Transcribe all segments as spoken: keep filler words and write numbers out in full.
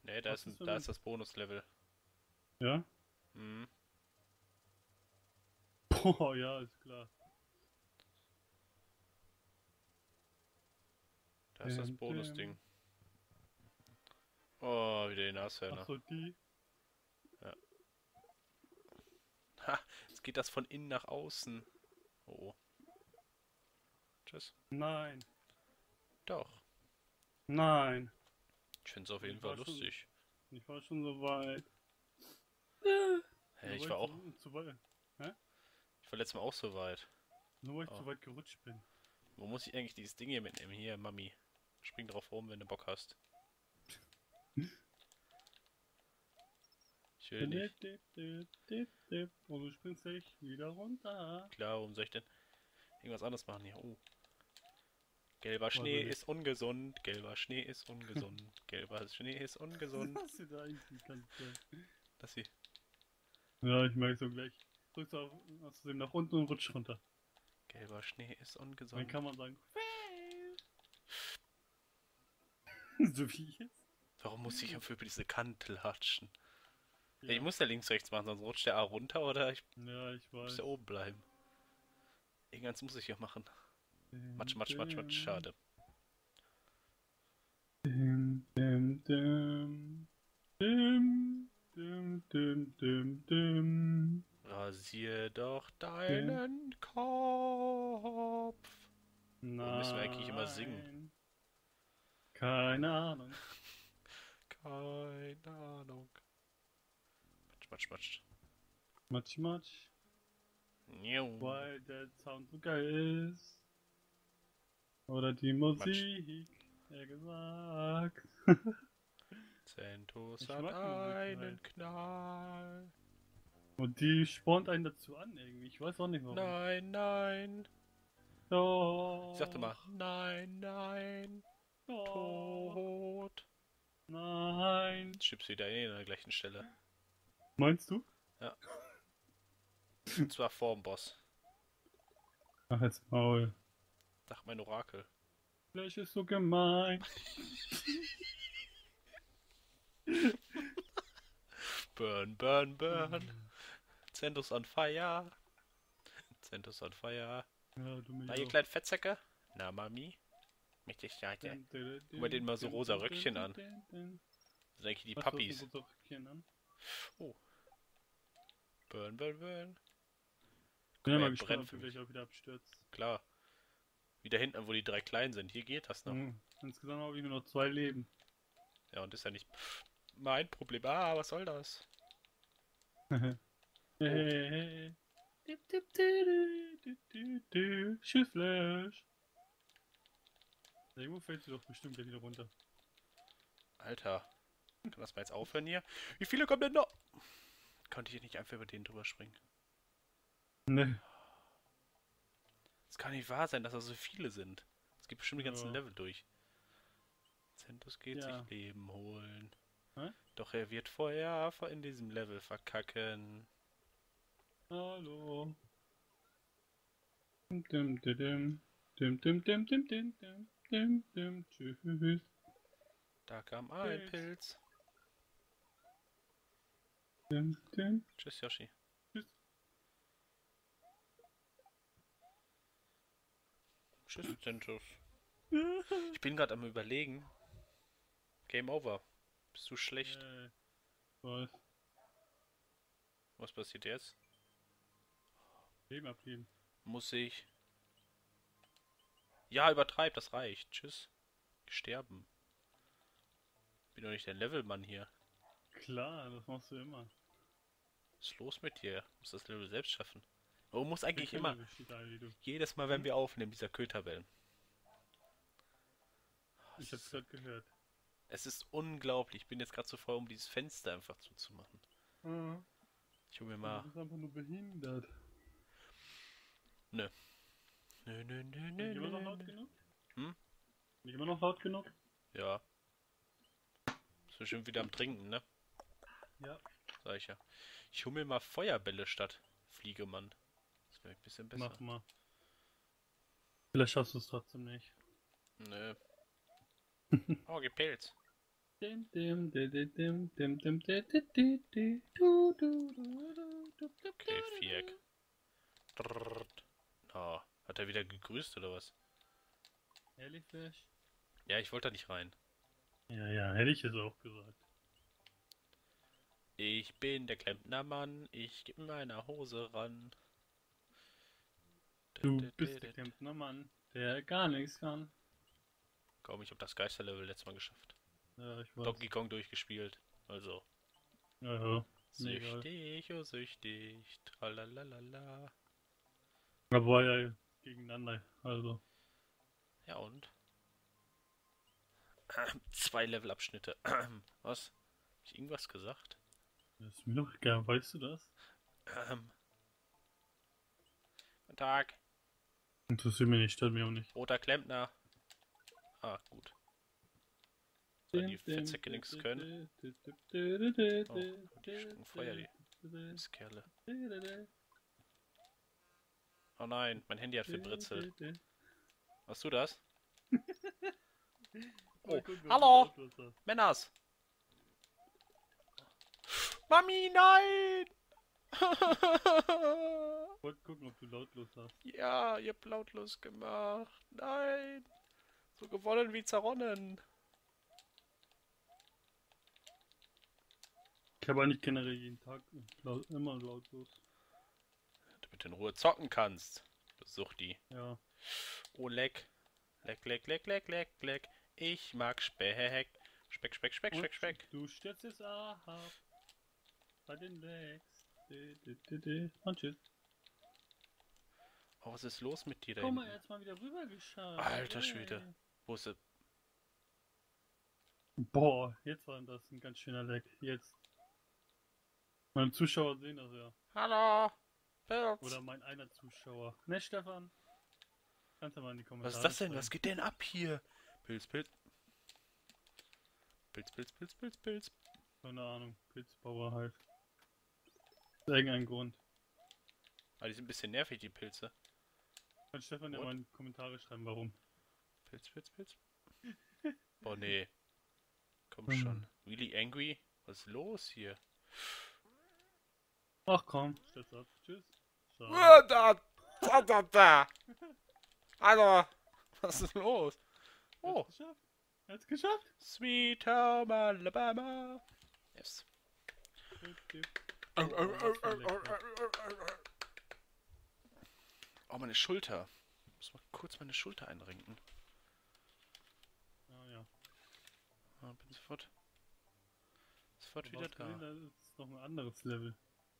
Ne, da Was ist, ist ein, für da ein... ist das Bonuslevel. Ja? Mhm. Boah, ja, ist klar. Da ist das Dim, Bonusding. dim. Oh, wieder die Ach Nashörner. so, die? Ja. Ha, jetzt geht das von innen nach außen. Oh, tschüss. Nein. Doch. Nein. Ich finde es auf Und jeden ich Fall war schon... lustig. Ich war schon so weit. Hä, Nur ich weil war ich auch. zu, zu weit... Hä? Ich war letztes Mal auch so weit. Nur weil ich Oh. zu weit gerutscht bin. Wo muss ich eigentlich dieses Ding hier mitnehmen? Hier, Mami. Spring drauf rum, wenn du Bock hast. Ich will Dip, nicht. dip, dip, dip, dip. Und du springst gleich wieder runter. Klar, warum soll ich denn irgendwas anderes machen hier? Oh. Gelber Weiß Schnee ich ist nicht. ungesund. Gelber Schnee ist ungesund. Gelber Schnee ist ungesund. Was du da eigentlich die ganze Zeit? Das hier. Ja, ich merke so gleich. Drückst du auf, aus Versehen nach unten und rutscht runter. Gelber Schnee ist Dann ungesund. kann man sagen, so wie jetzt. Warum muss ich einfach über diese Kante latschen? Ja, ich Ja. muss ja links, rechts machen, sonst rutscht der A runter oder ich Ja, ich muss weiß. ja oben bleiben. Irgendwas muss ich ja machen. Matsch, Dim, matsch, matsch, matsch, dim, schade. dim, dim, dim, dim, dim, dim, dim, dim, Rasier doch dim. deinen Kopf. Warum müssen wir eigentlich immer singen? Nein. Keine Ahnung. Keine Ahnung. Matsch, matsch, matsch. Matsch, matsch. Niu. Weil der Sound so geil ist. Oder die Matsch. Musik. Ja gesagt. Zentus Ich hat mag Musik einen halt. Knall. Und die spornt einen dazu an irgendwie. Ich weiß auch nicht warum. Nein, nein. Ich sagte Doch, mal, nein, nein. doch, Tot. nein. Jetzt stirbst du wieder eh an der gleichen Stelle. Meinst du? Ja. Und zwar vorm Boss. Ach, jetzt Maul. Dachte mein Orakel. Flash ist so gemein. Burn, burn, burn. Zentus on fire. Zentus on fire. Ja, du mich Na, ihr auch. kleinen Fettsäcke? Na, Mami? Mächtig Seite. Dim, dim, Guck mal denen dim, mal so dim, rosa dim, dim, Röckchen dim, an. dim, dim. Das sind eigentlich die Was, du hast ein Puppies. rotes Röckchen an? Oh. Burn, burn, burn. Bin Guck ja mal, mal er gespannt, brennt ob für du gleich mich. auch wieder abstürzt. Klar. Wieder hinten, wo die drei kleinen sind. Hier geht das noch. Hm. Insgesamt habe ich nur noch zwei Leben. Ja, und ist ja nicht mein Problem. Ah, was soll das? Hey, Oh. hey, hey. Dip, dip, di, di, di, di. Schießflash. Irgendwo fällt sie doch bestimmt gleich wieder runter. Alter. Kann das mal jetzt aufhören hier? Wie viele kommen denn noch? Konnte ich nicht einfach über den drüber springen? Ne. Es kann nicht wahr sein, dass da so viele sind. Es gibt bestimmt die ganzen Ja. Level durch. Zentus geht Ja. sich Leben holen. Hä? Doch er wird vorher in diesem Level verkacken. Hallo. Dim, dim, dim, dim, dim, dim, dim, dim, dim, dim, dim, tschüss. Da kam ein Pilz. Pilz. Dim, dim, Tschüss, Yoshi. tschüss. Tschüss, Zentus. Ich bin gerade am Überlegen. Game over. Bist du schlecht? Äh, was? Was passiert jetzt? Leben abgeben. Muss ich. Ja, übertreib, das reicht. Tschüss. Sterben. Bin doch nicht der Levelmann hier. Klar, das machst du immer. Was ist los mit dir? Muss das Level selbst schaffen. Warum muss eigentlich Der immer, Keller steht da, wie du. jedes Mal, wenn Hm? wir aufnehmen, dieser Köterwellen? Ich hab's gerade gehört. Es ist unglaublich. Ich bin jetzt gerade so voll, um dieses Fenster einfach zuzumachen. Mhm. Ich hol mir Du mal. bist einfach nur behindert. Nö. Nö, nö, nö, Bin nö, ich immer noch nö, laut nö. genug? Hm? Bin ich immer noch laut genug? Ja. Bist bestimmt wieder am Trinken, ne? Ja. Sag ich ja. Ich hol mir mal Feuerbälle statt Fliegemann. Das wäre ein bisschen besser. Mach mal. Vielleicht schaffst du es trotzdem nicht. Nö. Oh, gepelzt. Dim, dim, di, di, dim, dim, dim, di, di, di, di, du, du, du, du, du, du, Okay, du, Viereck. du. Drrrt. Oh, hat er wieder gegrüßt oder was? Ehrlich, Fisch? Ja, ich wollte da nicht rein. Ja, ja, hätte ich es auch gesagt. Ich bin der Klempnermann, ich geb meiner Hose ran. Du bist der Klempnermann, der gar nichts kann. Komm, ich hab das Geisterlevel letztes Mal geschafft. Ja, ich weiß. Donkey Kong durchgespielt. Also. Ja, ja. Nee, egal. Süchtig, oh süchtig. Tralalala. Da war ja gegeneinander, also. Ja und? Zwei Levelabschnitte. Was? Hab ich irgendwas gesagt? Das ist mir doch egal, weißt du das? Ähm. Guten Tag. Interessiert mich nicht, stört mich auch nicht. Roter Klempner. Ah, gut. So, die Fettsäcke nichts können. Oh, die schicken Feuer, die Kerle. Oh nein, mein Handy hat vibritzelt. Hast du das? Oh, hallo! Männers! Mami, nein! Ich wollte gucken, ob du lautlos hast. Ja, ihr habt lautlos gemacht. Nein! So gewonnen wie zerronnen. Ich habe eigentlich generell jeden Tag laut, immer lautlos. Damit du in Ruhe zocken kannst. Besuch die. Ja. Oh, leck. Leck, leck, leck, leck, leck, leck. Ich mag Speck. Speck, Speck, Speck, Speck, Speck. Du stürzt es ab. Bei den Legs. Und tschüss. Oh, was ist los mit dir da Komm mal hinten? jetzt mal wieder rüber geschaut. Alter Schwede. Wo ist er? Boah, jetzt war das ein ganz schöner Leck. Jetzt. Meine Zuschauer sehen das ja. Hallo! Pilz! Oder mein einer Zuschauer. Ne, Stefan? Kannst du mal in die Kommentare Was ist das denn? schreiben. Was geht denn ab hier? Pilz, Pilz. Pilz, Pilz, Pilz, Pilz, Pilz. Keine Ahnung. Pilzbauer halt. Aus irgendeinem Grund. Ah, die sind ein bisschen nervig, die Pilze. Kann Stefan ja What? mal in die Kommentare schreiben, warum. Pilz, Pilz, Pilz. Oh nee. Komm Hm. schon. Really angry? Was ist los hier? Ach komm, stürz ab. Tschüss. So. Da, da, da, da. Hallo. Was ist los? Oh. Hat's geschafft. Hat's geschafft. Sweet Home Alabama. Yes. Oh, oh, was für ein Leck. Oh, meine Schulter. Ich muss mal kurz meine Schulter einrenken. Ah, ja. Ah, bin sofort. Sofort Du wieder hast gesehen, da. das ist noch ein anderes Level.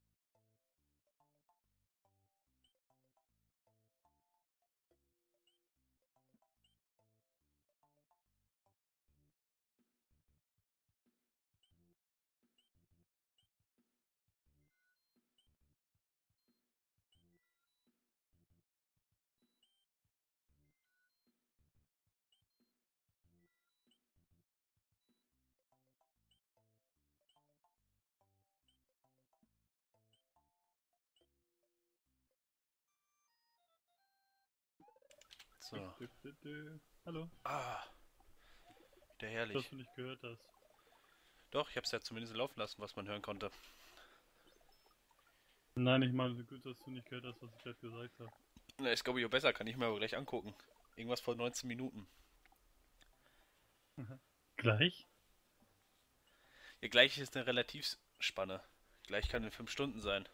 So. Dü, dü, dü. Hallo. Ah. Wieder herrlich. Dass du nicht gehört hast. Doch, ich hab's ja zumindest laufen lassen, was man hören konnte. Nein, ich meine so gut, dass du nicht gehört hast, was ich gerade gesagt habe. Na, ist glaube ich auch besser, kann ich mir aber gleich angucken. Irgendwas vor neunzehn Minuten. Gleich? Ja, gleich ist eine Relativspanne. Gleich kann in fünf Stunden sein.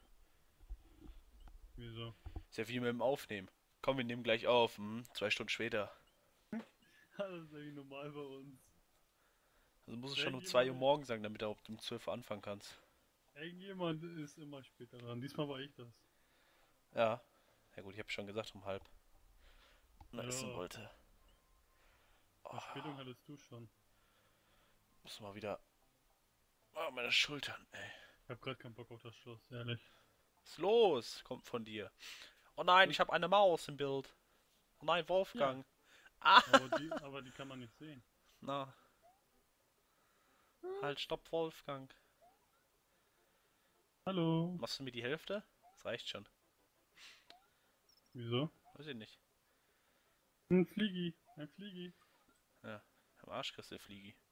Wieso? Ist ja wie mit dem Aufnehmen. Komm, wir nehmen gleich auf. Hm, zwei Stunden später. Das ist ja wie normal bei uns. Also muss es Ja, schon um jemand- zwei Uhr morgens sagen, damit du auch um zwölf Uhr anfangen kannst. Irgendjemand ist immer später dran. Diesmal war ich das. Ja. Ja gut, ich habe schon gesagt um halb. Na, Ja. essen wollte. Oh, Verspätung hattest du schon. muss mal wieder... Oh, meine Schultern, ey. Ich hab grad keinen Bock auf das Schloss, ehrlich. Was ist los? Kommt von dir. Oh nein, ich habe eine Maus im Bild. Oh nein, Wolfgang. Ah, Aber die, aber die kann man nicht sehen. na. Halt, stopp, Wolfgang. Hallo. Machst du mir die Hälfte? Das reicht schon. Wieso? Weiß ich nicht. Ein Fliegi. Ein Fliegi. Ja, am Arsch kriegst du Fliegi.